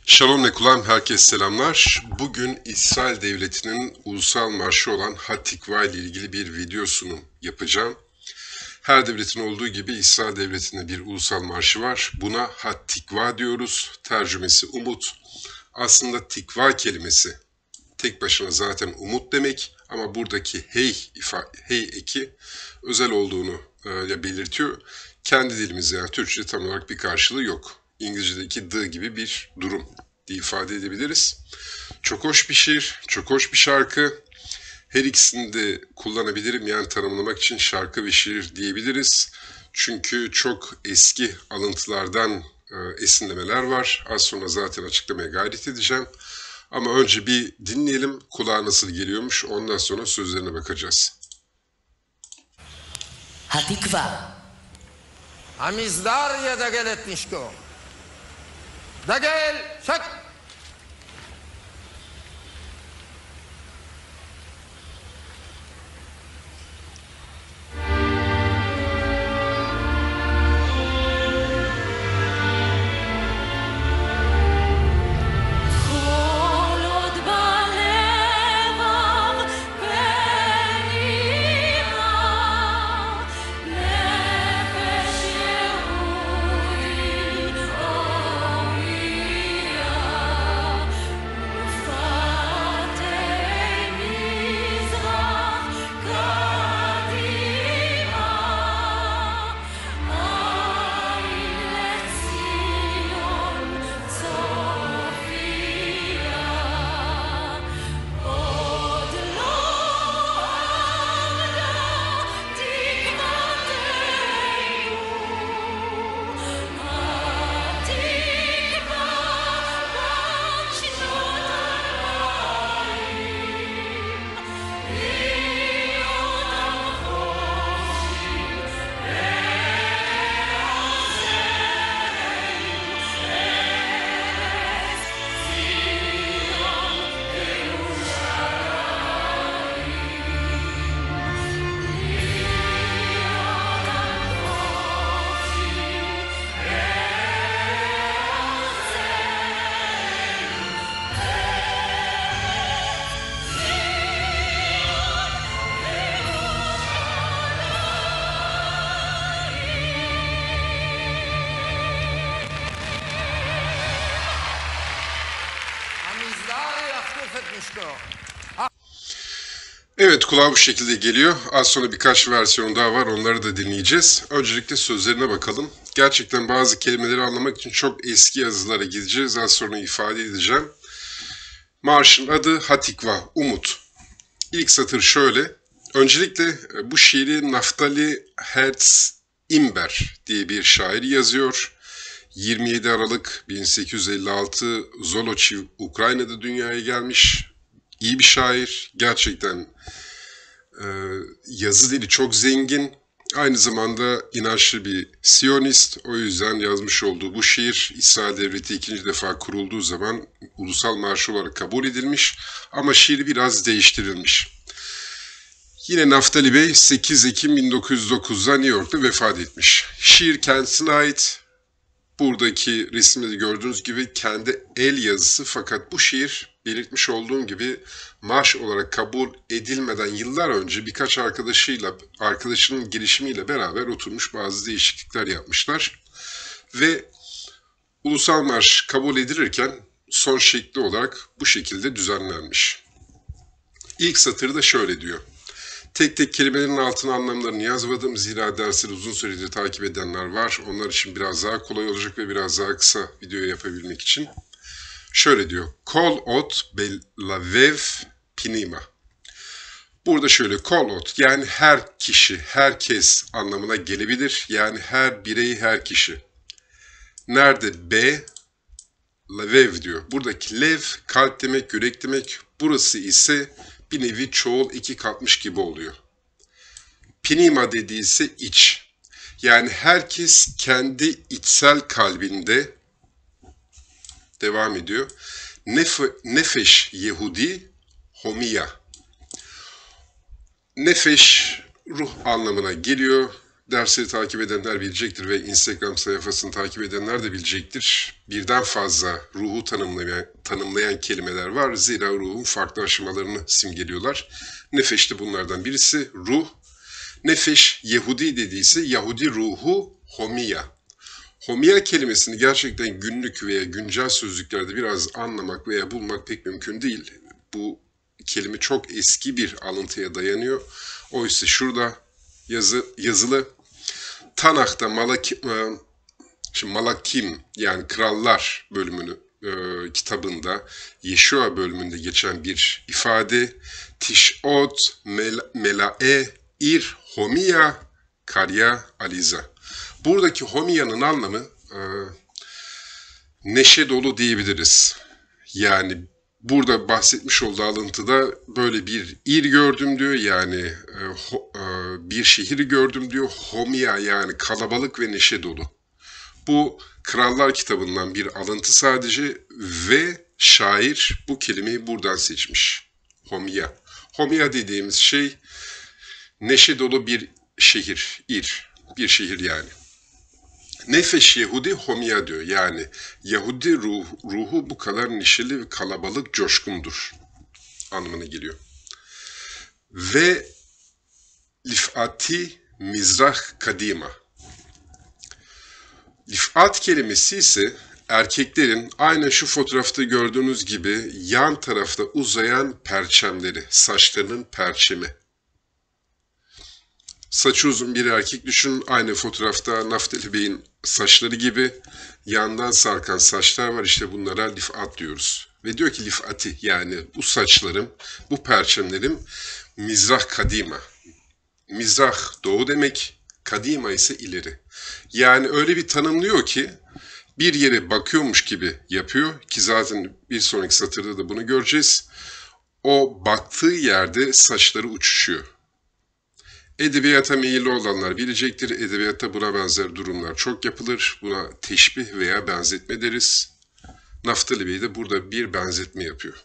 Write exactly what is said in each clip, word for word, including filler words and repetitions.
Shalom Lekulam, herkese selamlar. Bugün İsrail Devleti'nin ulusal marşı olan Hatikva ile ilgili bir video sunum yapacağım. Her devletin olduğu gibi İsrail Devleti'nde bir ulusal marşı var. Buna Hatikva diyoruz. Tercümesi umut. Aslında tikva kelimesi tek başına zaten umut demek ama buradaki hey, ifa, hey eki özel olduğunu e, belirtiyor. Kendi dilimizde yani Türkçe'de tam olarak bir karşılığı yok. İngilizce'deki the gibi bir durum diye ifade edebiliriz. Çok hoş bir şiir, çok hoş bir şarkı. Her ikisini de kullanabilirim yani tanımlamak için şarkı ve şiir diyebiliriz. Çünkü çok eski alıntılardan e, esinlemeler var. Az sonra zaten açıklamaya gayret edeceğim. Ama önce bir dinleyelim kulağa nasıl geliyormuş, ondan sonra sözlerine bakacağız. התקווה. המסדר ידגל את נשקו. דגל, שק! כל עוד בלבב פנימה נפש יהודית הומייה ופתי מזרח קדימה עין לציון צופיה עוד לא אבדה תקוותנו התקווה בת שנות אלפיים המסדר יחטוף את נשקו. Evet, kulağa bu şekilde geliyor. Az sonra birkaç versiyon daha var, onları da dinleyeceğiz. Öncelikle sözlerine bakalım. Gerçekten bazı kelimeleri anlamak için çok eski yazılara gideceğiz. Az sonra ifade edeceğim. Marşın adı Hatikva, umut. İlk satır şöyle. Öncelikle e, bu şiiri Naftali Herz İmber diye bir şair yazıyor. yirmi yedi Aralık bin sekiz yüz elli altı Zolochiv, Ukrayna'da dünyaya gelmiş. İyi bir şair. Gerçekten e, yazı dili çok zengin. Aynı zamanda inançlı bir Siyonist. O yüzden yazmış olduğu bu şiir İsrail Devleti ikinci defa kurulduğu zaman ulusal marş olarak kabul edilmiş. Ama şiir biraz değiştirilmiş. Yine Naftali Bey sekiz Ekim bin dokuz yüz dokuzda New York'ta vefat etmiş. Şiir kendisine ait. Buradaki resimde de gördüğünüz gibi kendi el yazısı, fakat bu şiir belirtmiş olduğum gibi marş olarak kabul edilmeden yıllar önce birkaç arkadaşıyla arkadaşının girişimiyle beraber oturmuş bazı değişiklikler yapmışlar ve ulusal marş kabul edilirken son şekli olarak bu şekilde düzenlenmiş. İlk satırda şöyle diyor. Tek tek kelimelerin altına anlamlarını yazmadım. Zira dersleri uzun süredir takip edenler var. Onlar için biraz daha kolay olacak ve biraz daha kısa video yapabilmek için. Şöyle diyor. Kol ot belavev pinima. Burada şöyle kol ot yani her kişi, herkes anlamına gelebilir. Yani her birey, her kişi. Nerede B? Lavev diyor. Buradaki lev kalp demek, yürek demek. Burası ise bir nevi çoğul iki katmış gibi oluyor. Pinima dediği ise iç. Yani herkes kendi içsel kalbinde devam ediyor. Nef nefeş Yehudi homiya. Nefeş ruh anlamına geliyor. dersleri takip edenler bilecektir ve Instagram sayfasını takip edenler de bilecektir. Birden fazla ruhu tanımlayan, tanımlayan kelimeler var. Zira ruhun farklı aşamalarını simgeliyorlar. Nefeş de bunlardan birisi. Ruh, nefeş, Yehudi dediyse Yahudi ruhu homiya. Homiya kelimesini gerçekten günlük veya güncel sözlüklerde biraz anlamak veya bulmak pek mümkün değil. Bu kelime çok eski bir alıntıya dayanıyor. Oysa şurada yazı, yazılı Tanah'ta Malaki, şimdi Malakim yani Krallar bölümünü e, kitabında Yeşua bölümünde geçen bir ifade Tişot mel, Melae Ir Homiya Karya Aliza. Buradaki Homiya'nın anlamı e, neşe dolu diyebiliriz. Yani burada bahsetmiş olduğu alıntıda böyle bir ir gördüm diyor, yani e, ho, e, bir şehir gördüm diyor. Homiya yani kalabalık ve neşe dolu. Bu Krallar kitabından bir alıntı sadece ve şair bu kelimeyi buradan seçmiş. Homiya. Homiya dediğimiz şey neşe dolu bir şehir, ir, bir şehir yani. Nefeş Yehudi homiya diyor. Yani Yahudi ruh, ruhu bu kadar neşeli ve kalabalık, coşkundur anlamına geliyor. Ve lifati mizrah kadima. Lifat kelimesi ise erkeklerin aynen şu fotoğrafta gördüğünüz gibi yan tarafta uzayan perçemleri, saçlarının perçemi. Saçı uzun bir erkek düşünün. Aynı fotoğrafta Naftali Bey'in saçları gibi yandan sarkan saçlar var. İşte bunlara lifat diyoruz. Ve diyor ki lifati yani bu saçlarım, bu perçemlerim mizrah kadima. Mizrah doğu demek, kadima ise ileri. Yani öyle bir tanımlıyor ki bir yere bakıyormuş gibi yapıyor ki zaten bir sonraki satırda da bunu göreceğiz. O baktığı yerde saçları uçuşuyor. Edebiyata meyilli olanlar bilecektir. Edebiyatta buna benzer durumlar çok yapılır. Buna teşbih veya benzetme deriz. Naftali Bey de burada bir benzetme yapıyor.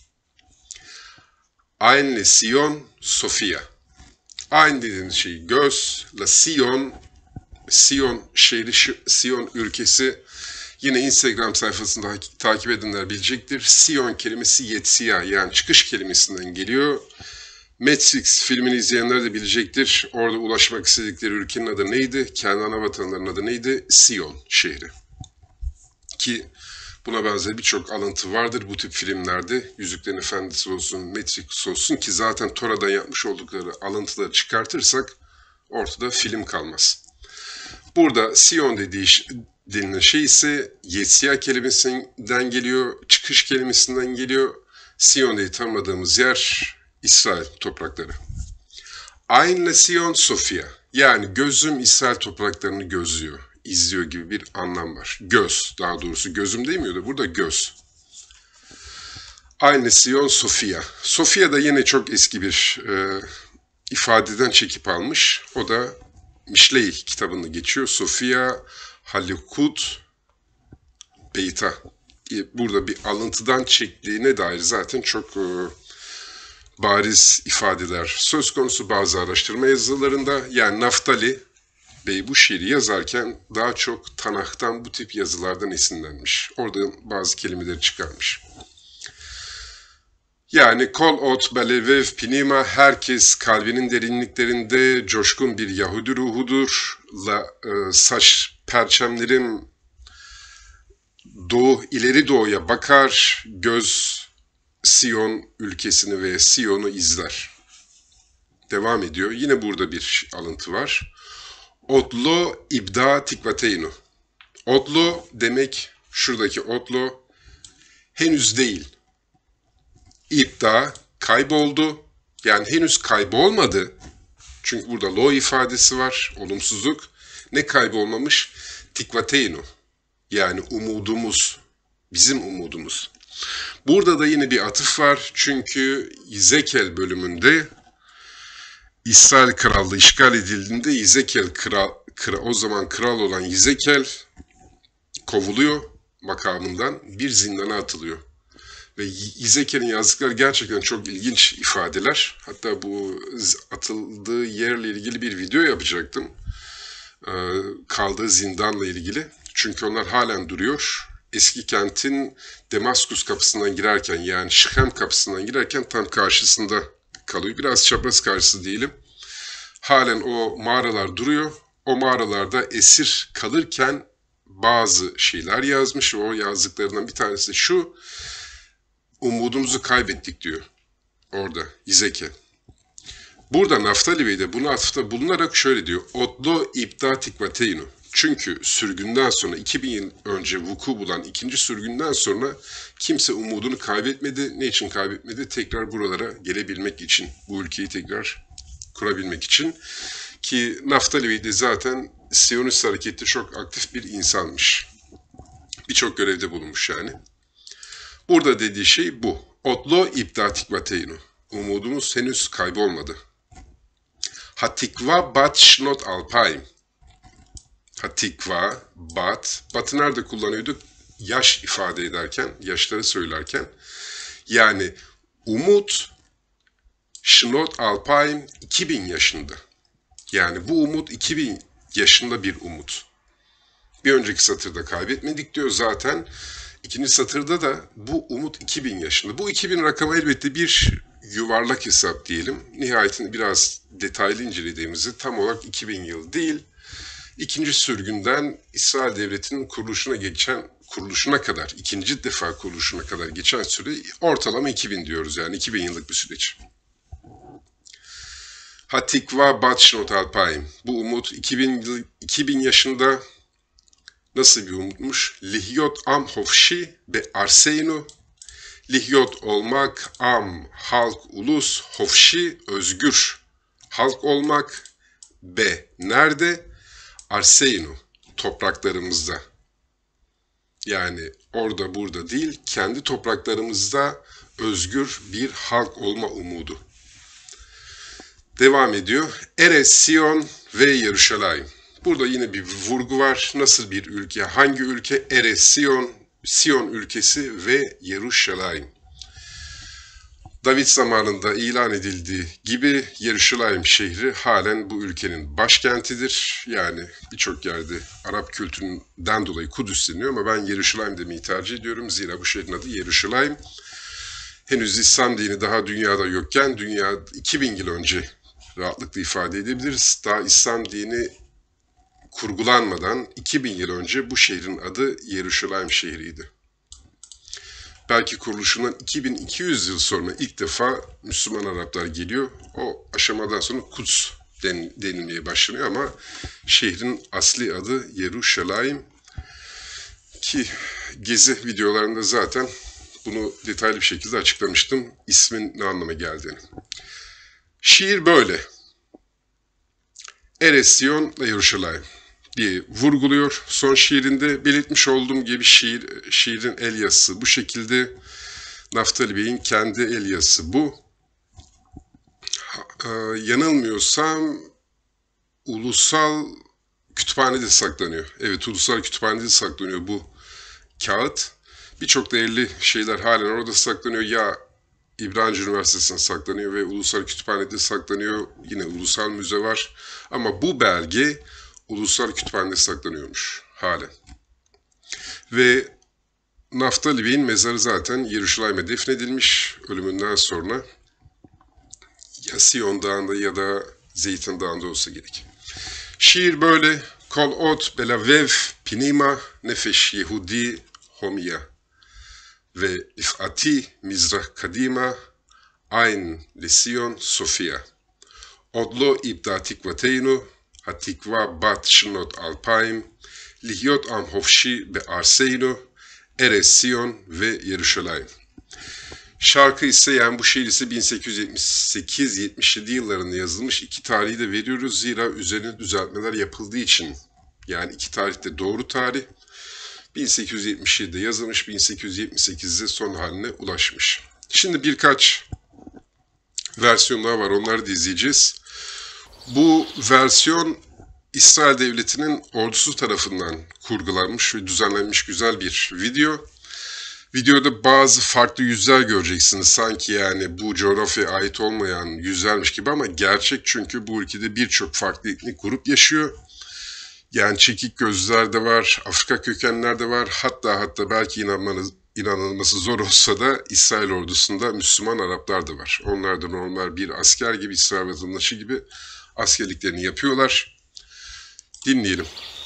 Ayn le Sion Sofia. Ayn dediğimiz şey göz, la Sion, Sion şehri, Sion ülkesi. Yine Instagram sayfasında takip edenler bilecektir. Sion kelimesi yetsiya yani çıkış kelimesinden geliyor. Matrix filmini izleyenler de bilecektir. Orada ulaşmak istedikleri ülkenin adı neydi? Kendi ana vatanlarının adı neydi? Sion şehri. Ki buna benzer birçok alıntı vardır bu tip filmlerde. Yüzüklerin Efendisi olsun, Matrix olsun ki zaten Tora'dan yapmış oldukları alıntıları çıkartırsak ortada film kalmaz. Burada Sion dediği denilen şey ise Yetsiya kelimesinden geliyor, çıkış kelimesinden geliyor. Sion diye tanımadığımız yer İsrail toprakları. Ayn le Sion Sofia yani gözüm İsrail topraklarını gözlüyor, izliyor gibi bir anlam var. Göz, daha doğrusu gözüm demiyor da burada göz. Ayn le Sion Sofia. Sofia da yine çok eski bir e, ifadeden çekip almış. O da Mişley kitabında geçiyor. Sofia Halikut Beyta. Burada bir alıntıdan çektiğine dair zaten çok e, bariz ifadeler söz konusu bazı araştırma yazılarında. Yani Naftali Bey bu şiiri yazarken daha çok Tanah'tan bu tip yazılardan esinlenmiş. Oradan bazı kelimeleri çıkarmış. Yani kol ot belevev pinima herkes kalbinin derinliklerinde coşkun bir Yahudi ruhudur. La, e, saç perçemlerim doğu ileri doğuya bakar, göz Sion ülkesini ve Sion'u izler. Devam ediyor. Yine burada bir alıntı var. Otlo ibda tikvateynu. Otlo demek şuradaki otlo henüz değil. İbda kayboldu. Yani henüz kaybolmadı. Çünkü burada lo ifadesi var. Olumsuzluk. Ne kaybolmamış? Tikvateynu. Yani umudumuz. Bizim umudumuz. Burada da yine bir atıf var. Çünkü Yezekel bölümünde İsrail krallığı işgal edildiğinde Yezekel kral, kral, o zaman kral olan Yezekel kovuluyor makamından, bir zindana atılıyor. Ve Yezekel'in yazdıkları gerçekten çok ilginç ifadeler. Hatta bu atıldığı yerle ilgili bir video yapacaktım. e, kaldığı zindanla ilgili. Çünkü onlar halen duruyor. Eski kentin Damaskus kapısından girerken, yani Şihem kapısından girerken tam karşısında kalıyor. Biraz çapraz karşısı diyelim. Halen o mağaralar duruyor. O mağaralarda esir kalırken bazı şeyler yazmış. O yazdıklarından bir tanesi şu: umudumuzu kaybettik diyor orada Yizeke. Burada Naftali Bey de buna atıfta bulunarak şöyle diyor: Odlo ipta tikvateynu. Çünkü sürgünden sonra, iki bin yıl önce vuku bulan ikinci sürgünden sonra kimse umudunu kaybetmedi. Ne için kaybetmedi? Tekrar buralara gelebilmek için, bu ülkeyi tekrar kurabilmek için. Ki Naftali Bey de zaten Siyonist harekette çok aktif bir insanmış. Birçok görevde bulunmuş yani. Burada dediği şey bu. Odlo ipta tikvateynu. Umudumuz henüz kaybolmadı. Hatikva bat shnot alpayim. Hatikva, bat. Batı nerede kullanıyorduk? Yaş ifade ederken, yaşları söylerken. Yani umut, shnot alpayim, iki bin yaşında. Yani bu umut iki bin yaşında bir umut. Bir önceki satırda kaybetmedik diyor zaten. İkinci satırda da bu umut iki bin yaşında. Bu iki bin rakamı elbette bir yuvarlak hesap diyelim. Nihayetinde biraz detaylı incelediğimizde tam olarak iki bin yıl değil, İkinci sürgünden İsrail Devleti'nin kuruluşuna geçen kuruluşuna kadar, ikinci defa kuruluşuna kadar geçen süre ortalama iki bin diyoruz, yani iki bin yıllık bir süreç. Hatikva bat shnot alpayim. Bu umut iki bin, iki bin yaşında. Nasıl bir umutmuş? Lihyot am hofşi be arseynu. Lihyot olmak, am halk, ulus, hofşi özgür. Halk olmak, be nerede? Arseynu, topraklarımızda. Yani orada burada değil, kendi topraklarımızda özgür bir halk olma umudu. Devam ediyor. Eres Sion ve Yeruşalayim. Burada yine bir vurgu var. Nasıl bir ülke? Hangi ülke? Eres Sion, Sion ülkesi ve Yeruşalayim. David zamanında ilan edildiği gibi Yeruşalayim şehri halen bu ülkenin başkentidir. Yani birçok yerde Arap kültüründen dolayı Kudüs deniyor ama ben Yeruşalayim demeyi tercih ediyorum. Zira bu şehrin adı Yeruşalayim. Henüz İslam dini daha dünyada yokken, dünya iki bin yıl önce rahatlıkla ifade edebiliriz. Daha İslam dini kurgulanmadan iki bin yıl önce bu şehrin adı Yeruşalayim şehriydi. Belki kuruluşundan iki bin iki yüz yıl sonra ilk defa Müslüman Araplar geliyor. O aşamadan sonra Kuds den, denilmeye başlanıyor ama şehrin asli adı Yeruşalayim. Ki gezi videolarında zaten bunu detaylı bir şekilde açıklamıştım. İsmin ne anlama geldiğini. Şiir böyle. Eres Sion ve Yeruşalayim diye vurguluyor. Son şiirinde belirtmiş olduğum gibi şiir, şiirin el yazısı bu şekilde. Naftali Bey'in kendi el yazısı bu. Ee, yanılmıyorsam ulusal kütüphanede saklanıyor. Evet, ulusal kütüphanede saklanıyor bu kağıt. Birçok değerli şeyler halen orada saklanıyor. Ya İbranice Üniversitesi'nde saklanıyor ve ulusal kütüphanede saklanıyor. Yine ulusal müze var. Ama bu belge ulusal kütüphanede saklanıyormuş halen. Ve Naftali Bey'in mezarı zaten Yeruşalayim'e defnedilmiş ölümünden sonra. Ya Sion Dağı'nda ya da Zeytin Dağı'nda olsa gerek. Şiir böyle. Kol ot belavev pinima nefesh Yehudi homiya ve ifati mizrah kadima ayn lesion sofia. Odlo ibda tikvateynu hatikva bat shnot alpayim lihyot am hofşi be arseynu Eres Sion ve Yeruşalayim. Şarkı ise, yani bu şiir ise bin sekiz yüz yetmiş sekiz yetmiş yedi yıllarında yazılmış. İki tarihi de veriyoruz zira üzerine düzeltmeler yapıldığı için. Yani iki tarih de doğru tarih. bin sekiz yüz yetmiş yedide yazılmış, bin sekiz yüz yetmiş sekizde son haline ulaşmış. Şimdi birkaç versiyonlar var, onları da izleyeceğiz. Bu versiyon İsrail Devleti'nin ordusu tarafından kurgulanmış ve düzenlenmiş güzel bir video. Videoda bazı farklı yüzler göreceksiniz. Sanki yani bu coğrafyaya ait olmayan yüzlermiş gibi ama gerçek, çünkü bu ülkede birçok farklı etnik grup yaşıyor. Yani çekik gözlüler de var, Afrika kökenler de var. Hatta hatta belki inanmanız, inanılması zor olsa da İsrail ordusunda Müslüman Araplar da var. Onlar da normal bir asker gibi, İsrail vatandaşı gibi askerliklerini yapıyorlar. Dinleyelim.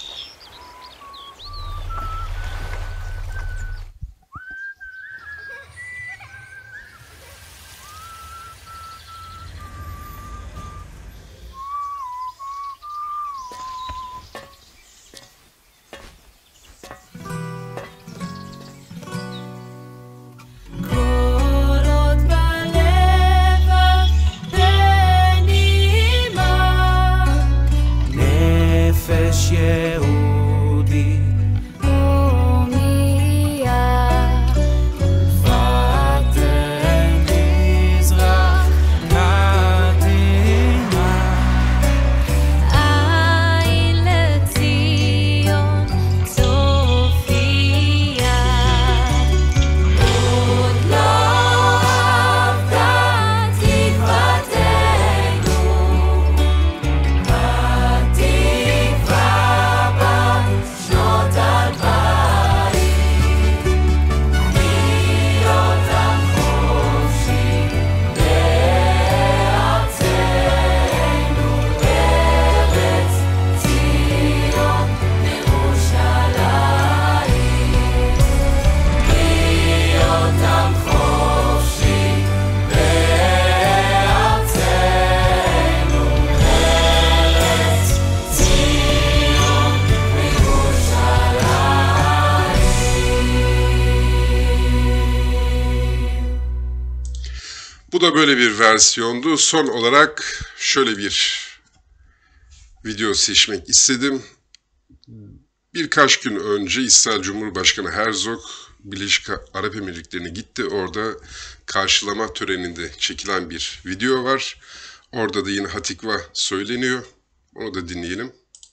קולות בלב בנימה נפש יהודי הומייה ואתם מזרח קדימה עין לציון צופיה עוד לא אבדה תקוותנו התקווה בשנות אלפיים להיות עם חופשי בארצנו ארץ ציון ירושלים להיות עם חופשי בארצנו ארץ ציון ירושלים. Bu da böyle bir versiyondu. Son olarak şöyle bir video seçmek istedim. Birkaç gün önce İsrail Cumhurbaşkanı Herzog Birleşik Arap Emirlikleri'ne gitti. Orada karşılama töreninde çekilen bir video var. Orada da yine Hatikva söyleniyor. Onu da dinleyelim.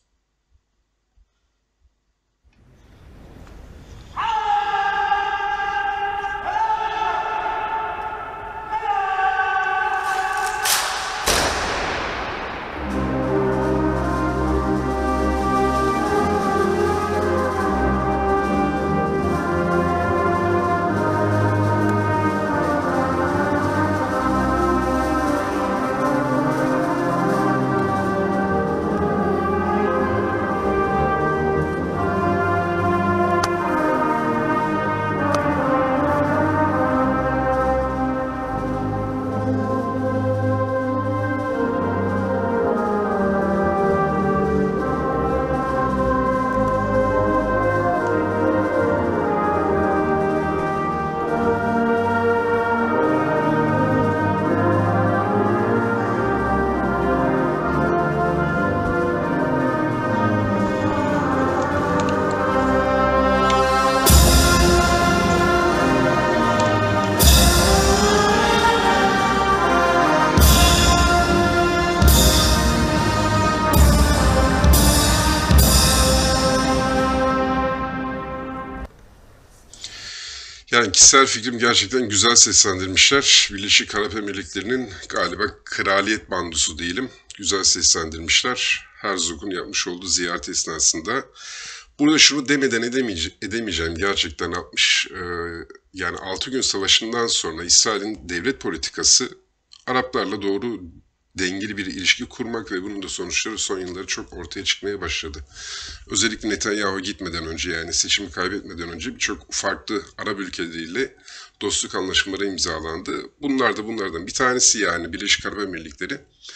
Yani kişisel fikrim gerçekten güzel seslendirmişler. Birleşik Arap Emirlikleri'nin galiba kraliyet bandosu diyelim. Güzel seslendirmişler. Herzog'un yapmış olduğu ziyaret esnasında. Burada şunu demeden edemeyece- edemeyeceğim. Gerçekten altmış e, yani altı gün savaşından sonra İsrail'in devlet politikası Araplarla doğru dengeli bir ilişki kurmak ve bunun da sonuçları son yılları çok ortaya çıkmaya başladı. Özellikle Netanyahu gitmeden önce, yani seçimi kaybetmeden önce birçok farklı Arap ülkeleriyle dostluk anlaşmaları imzalandı. Bunlar da bunlardan bir tanesi, yani Birleşik Arap Emirlikleri.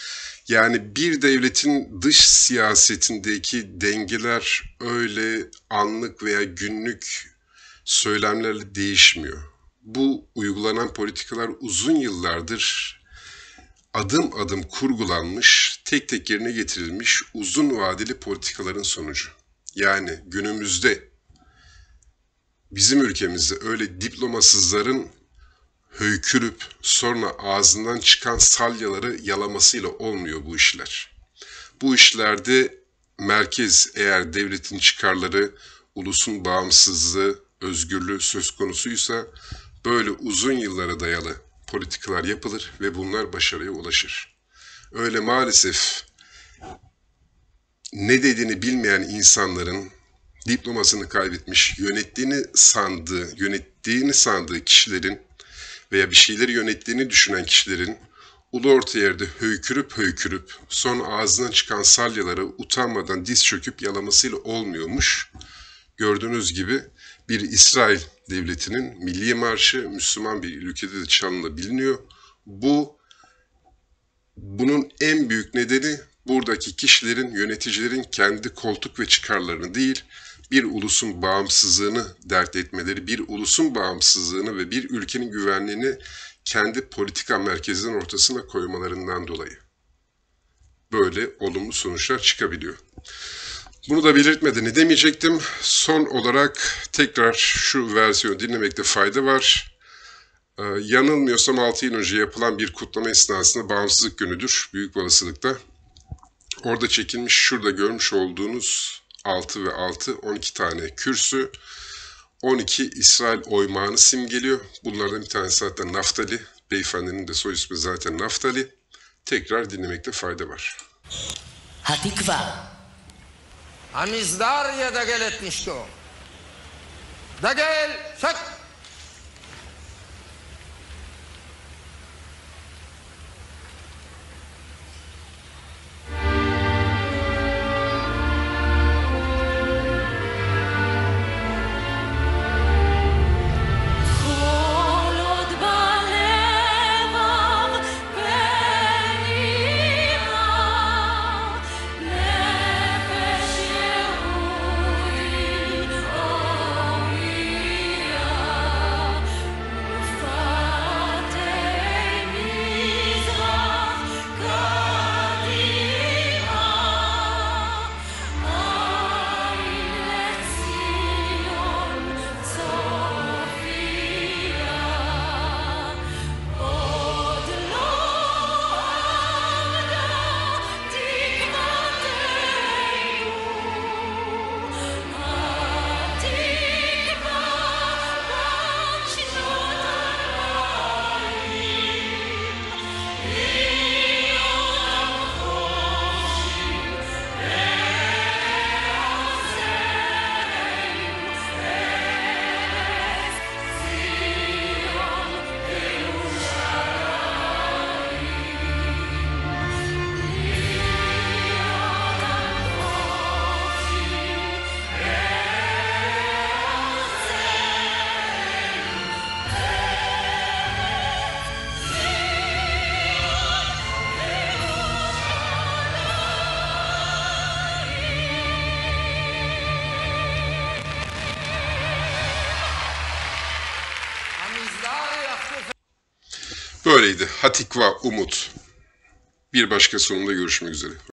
Yani bir devletin dış siyasetindeki dengeler öyle anlık veya günlük söylemlerle değişmiyor. Bu uygulanan politikalar uzun yıllardır adım adım kurgulanmış, tek tek yerine getirilmiş uzun vadeli politikaların sonucu. Yani günümüzde bizim ülkemizde öyle diplomasızların höykürüp sonra ağzından çıkan salyaları yalamasıyla olmuyor bu işler. Bu işlerde merkez, eğer devletin çıkarları, ulusun bağımsızlığı, özgürlüğü söz konusuysa böyle uzun yıllara dayalı politikalar yapılır ve bunlar başarıya ulaşır. Öyle maalesef ne dediğini bilmeyen insanların diplomasını kaybetmiş, yönettiğini sandığı, yönettiğini sandığı kişilerin veya bir şeyleri yönettiğini düşünen kişilerin ulu orta yerde höykürüp höykürüp son ağzından çıkan salyalara utanmadan diz çöküp yalamasıyla olmuyormuş. Gördüğünüz gibi bir İsrail devletinin milli marşı Müslüman bir ülkede de çalınabiliyor. Bu bunun en büyük nedeni buradaki kişilerin, yöneticilerin kendi koltuk ve çıkarlarını değil, bir ulusun bağımsızlığını dert etmeleri, bir ulusun bağımsızlığını ve bir ülkenin güvenliğini kendi politika merkezinin ortasına koymalarından dolayı böyle olumlu sonuçlar çıkabiliyor. Bunu da belirtmeden edemeyecektim. Son olarak tekrar şu versiyonu dinlemekte fayda var. Ee, yanılmıyorsam altı yıl önce yapılan bir kutlama esnasında Bağımsızlık Günü'dür büyük olasılıkla. Orada çekilmiş, şurada görmüş olduğunuz altı ve altı, on iki tane kürsü, on iki İsrail oymağını simgeliyor. Bunlardan bir tanesi zaten Naftali. Beyefendinin de soy ismi zaten Naftali. Tekrar dinlemekte fayda var. התקווה, המסדר ידגל את נשקו. דגל, שק! כל עוד בלבב פנימה, נפש יהוי אוריה, ופתי מזרח קדימה, עין לציון צופיה, עוד לא עמדה תקוותנו, התקווה בת שנות אלפיים, היא עולם חופשי המסדר יחטוף Böyleydi. Hatikva, umut. Bir başka sonunda görüşmek üzere.